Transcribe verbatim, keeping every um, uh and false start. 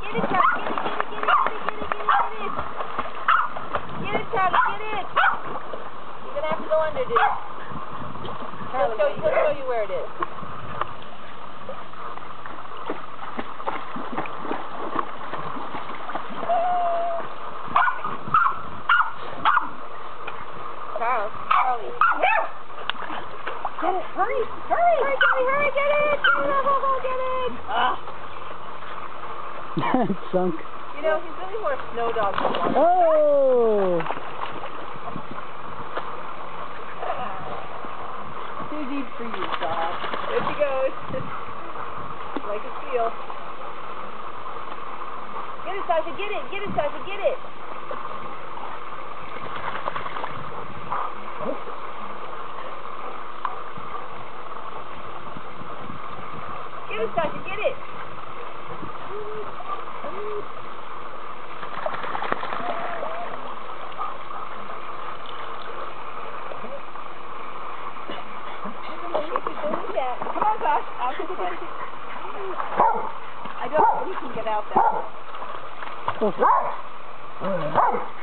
Get it, Travis. Get it, get it, get it, get it, get it, get it. Get it, Travis, get it. You're going to have to go under, dude. He'll show, he'll show you where it is. Charles, Charlie. Get it, hurry, hurry. Hurry, Charlie, hurry, get it. Get it, go, go, get it. Ah. It sunk. You know, he's really more snow dog than water. Oh! Too deep for you, dog. There she goes. Like a seal. Get it, Sasha, get it. Get it, Sasha, get it. Get it, Sasha, get it. Come on, Josh. Out to the way. I don't think you can get out that way. Oh.